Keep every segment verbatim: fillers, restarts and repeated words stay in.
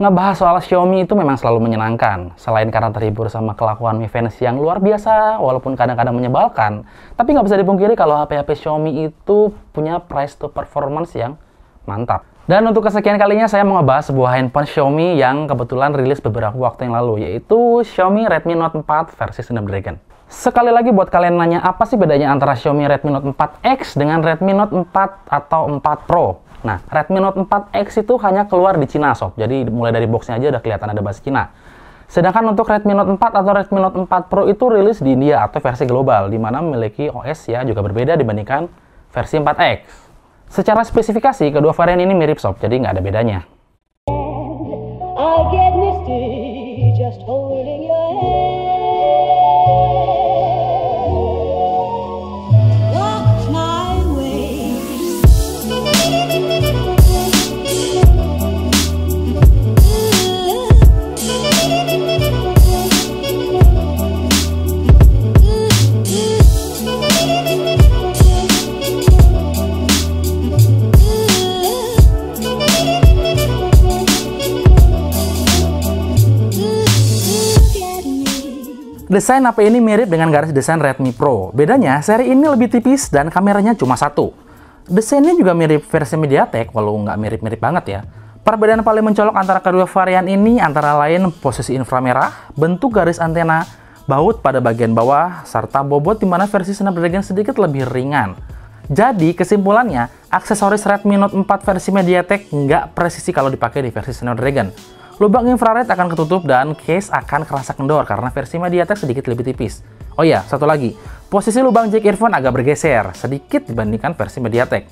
Ngebahas soal Xiaomi itu memang selalu menyenangkan. Selain karena terhibur sama kelakuan Mi Fans yang luar biasa, walaupun kadang-kadang menyebalkan, tapi nggak bisa dipungkiri kalau H P-H P Xiaomi itu punya price to performance yang mantap. Dan untuk kesekian kalinya saya mau ngebahas sebuah handphone Xiaomi yang kebetulan rilis beberapa waktu yang lalu, yaitu Xiaomi Redmi Note empat versi Snapdragon. Sekali lagi buat kalian nanya apa sih bedanya antara Xiaomi Redmi Note empat X dengan Redmi Note empat atau empat Pro? Nah, Redmi Note empat X itu hanya keluar di Cina, sob. Jadi mulai dari boxnya aja udah kelihatan ada bahasa Cina. Sedangkan untuk Redmi Note empat atau Redmi Note empat Pro itu rilis di India atau versi global, di mana memiliki O S ya juga berbeda dibandingkan versi empat X. Secara spesifikasi, kedua varian ini mirip, sob, jadi nggak ada bedanya. I get misty just holding your hand. Desain H P ini mirip dengan garis desain Redmi Pro. Bedanya, seri ini lebih tipis dan kameranya cuma satu. Desainnya juga mirip versi MediaTek, walau nggak mirip-mirip banget ya. Perbedaan paling mencolok antara kedua varian ini antara lain posisi inframerah, bentuk garis antena, baut pada bagian bawah, serta bobot di mana versi Snapdragon sedikit lebih ringan. Jadi, kesimpulannya, aksesoris Redmi Note empat versi MediaTek nggak presisi kalau dipakai di versi Snapdragon. Lubang infrared akan ketutup dan case akan kerasa kendor karena versi MediaTek sedikit lebih tipis. Oh iya, satu lagi. Posisi lubang jack earphone agak bergeser sedikit dibandingkan versi MediaTek.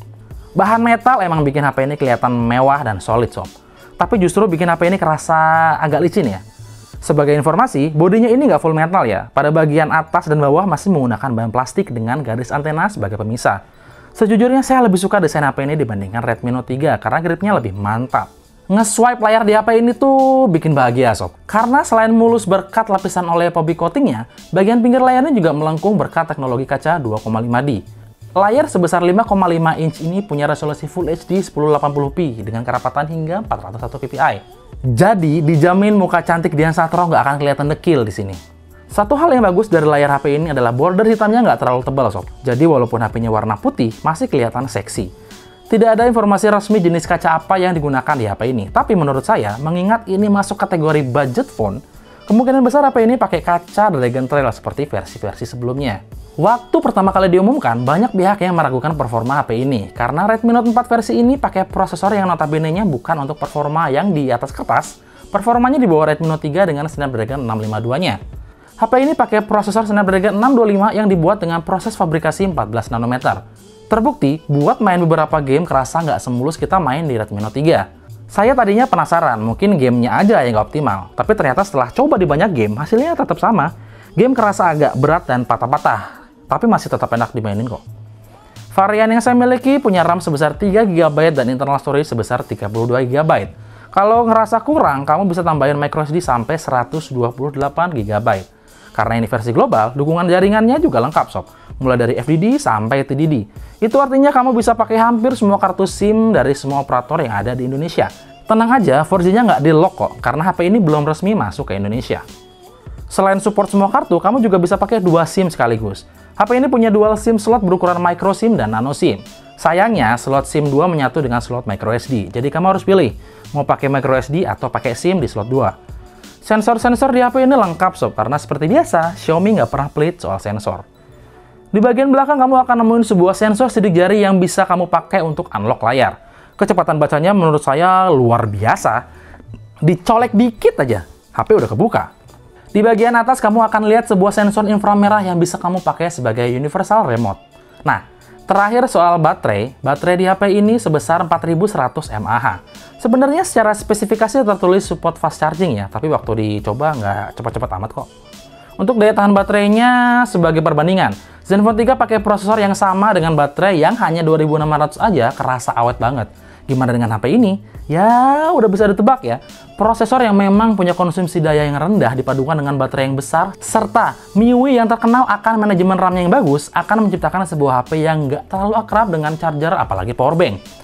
Bahan metal emang bikin H P ini kelihatan mewah dan solid, sob. Tapi justru bikin H P ini kerasa agak licin ya. Sebagai informasi, bodinya ini nggak full metal ya. Pada bagian atas dan bawah masih menggunakan bahan plastik dengan garis antena sebagai pemisah. Sejujurnya saya lebih suka desain H P ini dibandingkan Redmi Note tiga karena gripnya lebih mantap. Nge-swipe layar di H P ini tuh bikin bahagia, sob. Karena selain mulus berkat lapisan Oleophobic coatingnya, bagian pinggir layarnya juga melengkung berkat teknologi kaca dua koma lima D. Layar sebesar lima koma lima inch ini punya resolusi Full H D sepuluh delapan puluh p dengan kerapatan hingga empat ratus satu p p i. Jadi, dijamin muka cantik Dian Sastro nggak akan kelihatan dekil di sini. Satu hal yang bagus dari layar H P ini adalah border hitamnya nggak terlalu tebal, sob. Jadi, walaupun H P-nya warna putih, masih kelihatan seksi. Tidak ada informasi resmi jenis kaca apa yang digunakan di H P ini. Tapi menurut saya, mengingat ini masuk kategori budget phone, kemungkinan besar H P ini pakai kaca Dragon Trail seperti versi-versi sebelumnya. Waktu pertama kali diumumkan, banyak pihak yang meragukan performa H P ini. Karena Redmi Note empat versi ini pakai prosesor yang notabene-nya bukan untuk performa yang di atas kertas. Performanya di bawah Redmi Note tiga dengan Snapdragon enam lima dua-nya. H P ini pakai prosesor Snapdragon enam dua lima yang dibuat dengan proses fabrikasi empat belas nanometer. Terbukti, buat main beberapa game kerasa nggak semulus kita main di Redmi Note tiga. Saya tadinya penasaran, mungkin gamenya aja yang nggak optimal. Tapi ternyata setelah coba di banyak game, hasilnya tetap sama. Game kerasa agak berat dan patah-patah, tapi masih tetap enak dimainin kok. Varian yang saya miliki punya RAM sebesar tiga giga byte dan internal storage sebesar tiga puluh dua giga byte. Kalau ngerasa kurang, kamu bisa tambahin microSD sampai seratus dua puluh delapan giga byte. Karena ini versi global, dukungan jaringannya juga lengkap, sob. Mulai dari F D D sampai T D D. Itu artinya kamu bisa pakai hampir semua kartu SIM dari semua operator yang ada di Indonesia. Tenang aja, empat G-nya nggak di-lock kok, karena H P ini belum resmi masuk ke Indonesia. Selain support semua kartu, kamu juga bisa pakai dua SIM sekaligus. H P ini punya dual SIM slot berukuran micro SIM dan nano SIM. Sayangnya, slot SIM dua menyatu dengan slot micro S D, jadi kamu harus pilih, mau pakai micro S D atau pakai SIM di slot dua. Sensor-sensor di H P ini lengkap, sob, karena seperti biasa, Xiaomi nggak pernah pelit soal sensor. Di bagian belakang kamu akan nemuin sebuah sensor sidik jari yang bisa kamu pakai untuk unlock layar. Kecepatan bacanya menurut saya luar biasa. Dicolek dikit aja, H P udah kebuka. Di bagian atas kamu akan lihat sebuah sensor inframerah yang bisa kamu pakai sebagai universal remote. Nah, terakhir soal baterai, baterai di H P ini sebesar empat ribu seratus mAh. Sebenarnya secara spesifikasi tertulis support fast charging ya, tapi waktu dicoba nggak cepat-cepat amat kok. Untuk daya tahan baterainya sebagai perbandingan, Zenfone tiga pakai prosesor yang sama dengan baterai yang hanya dua ribu enam ratus aja, kerasa awet banget. Gimana dengan H P ini? Ya, udah bisa ditebak ya. Prosesor yang memang punya konsumsi daya yang rendah dipadukan dengan baterai yang besar, serta M I U I yang terkenal akan manajemen RAM yang bagus, akan menciptakan sebuah H P yang nggak terlalu akrab dengan charger apalagi powerbank.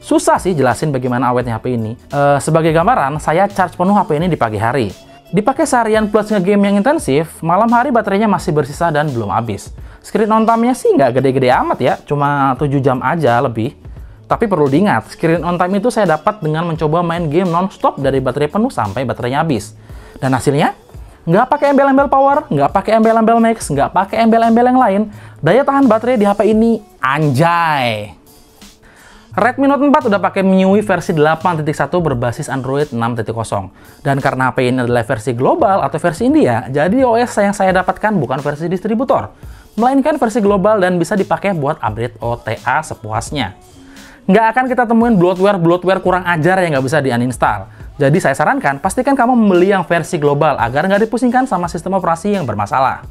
Susah sih jelasin bagaimana awetnya H P ini. E, sebagai gambaran, saya charge penuh H P ini di pagi hari. Dipakai seharian plus nge-game yang intensif, malam hari baterainya masih bersisa dan belum habis. Screen on time-nya sih nggak gede-gede amat ya, cuma tujuh jam aja lebih. Tapi perlu diingat, screen on time itu saya dapat dengan mencoba main game non-stop dari baterai penuh sampai baterainya habis. Dan hasilnya, nggak pakai embel-embel power, nggak pakai embel-embel max, nggak pakai embel-embel yang lain, daya tahan baterai di H P ini anjay! Redmi Note empat udah pakai M I U I versi delapan titik satu berbasis Android enam titik nol. Dan karena H P ini adalah versi global atau versi India, jadi O S yang saya dapatkan bukan versi distributor, melainkan versi global dan bisa dipakai buat update O T A sepuasnya. Nggak akan kita temuin bloatware-bloatware kurang ajar yang nggak bisa di-uninstall. Jadi saya sarankan, pastikan kamu membeli yang versi global agar nggak dipusingkan sama sistem operasi yang bermasalah.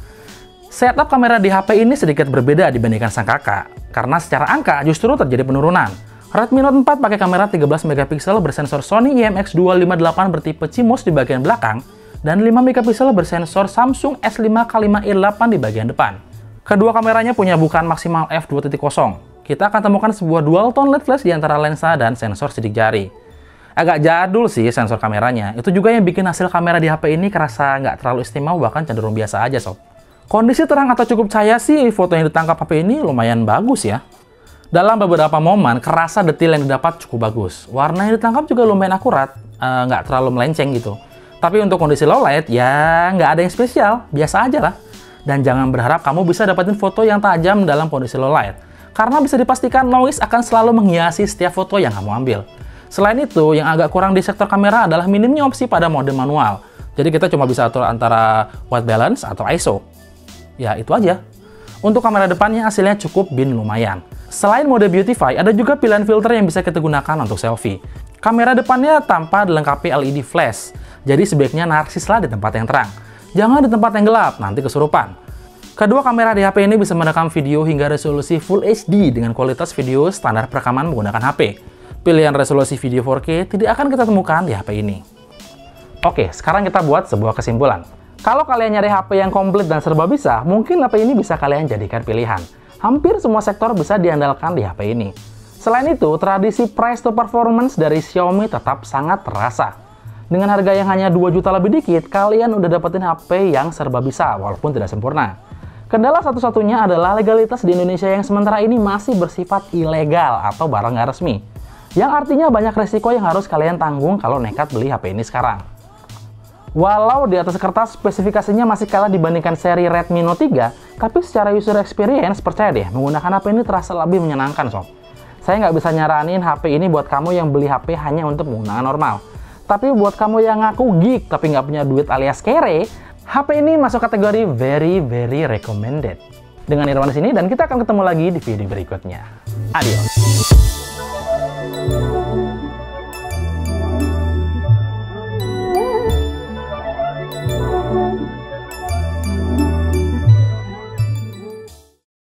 Setup kamera di H P ini sedikit berbeda dibandingkan sang kakak, karena secara angka justru terjadi penurunan. Redmi Note empat pakai kamera tiga belas megapiksel bersensor Sony I M X dua lima delapan bertipe C M O S di bagian belakang, dan lima megapiksel bersensor Samsung S lima K lima I delapan di bagian depan. Kedua kameranya punya bukaan maksimal f dua titik nol. Kita akan temukan sebuah dual tone L E D flash di antara lensa dan sensor sidik jari. Agak jadul sih sensor kameranya, itu juga yang bikin hasil kamera di H P ini kerasa nggak terlalu istimewa, bahkan cenderung biasa aja sob. Kondisi terang atau cukup cahaya sih, foto yang ditangkap H P ini lumayan bagus ya. Dalam beberapa momen, kerasa detail yang didapat cukup bagus. Warna yang ditangkap juga lumayan akurat, nggak uh, terlalu melenceng gitu. Tapi untuk kondisi low light, ya nggak ada yang spesial, biasa aja lah. Dan jangan berharap kamu bisa dapetin foto yang tajam dalam kondisi low light, karena bisa dipastikan noise akan selalu menghiasi setiap foto yang kamu ambil. Selain itu, yang agak kurang di sektor kamera adalah minimnya opsi pada mode manual. Jadi kita cuma bisa atur antara white balance atau I S O. Ya, itu aja. Untuk kamera depannya hasilnya cukup bin lumayan. Selain mode beautify, ada juga pilihan filter yang bisa kita gunakan untuk selfie. Kamera depannya tanpa dilengkapi L E D flash, jadi sebaiknya narsis lah di tempat yang terang. Jangan di tempat yang gelap, nanti kesurupan. Kedua kamera di H P ini bisa merekam video hingga resolusi Full H D dengan kualitas video standar perekaman menggunakan H P. Pilihan resolusi video empat K tidak akan kita temukan di H P ini. Oke, sekarang kita buat sebuah kesimpulan. Kalau kalian nyari H P yang komplit dan serba bisa, mungkin H P ini bisa kalian jadikan pilihan. Hampir semua sektor bisa diandalkan di H P ini. Selain itu, tradisi price to performance dari Xiaomi tetap sangat terasa. Dengan harga yang hanya dua juta lebih dikit, kalian udah dapetin H P yang serba bisa, walaupun tidak sempurna. Kendala satu-satunya adalah legalitas di Indonesia yang sementara ini masih bersifat ilegal atau barang nggak resmi. Yang artinya banyak resiko yang harus kalian tanggung kalau nekat beli H P ini sekarang. Walau di atas kertas spesifikasinya masih kalah dibandingkan seri Redmi Note tiga, tapi secara user experience, percaya deh, menggunakan H P ini terasa lebih menyenangkan sob. Saya nggak bisa nyaranin H P ini buat kamu yang beli H P hanya untuk penggunaan normal. Tapi buat kamu yang ngaku geek tapi nggak punya duit alias kere, H P ini masuk kategori very very recommended. Dengan Irwan di sini, dan kita akan ketemu lagi di video berikutnya. Adios.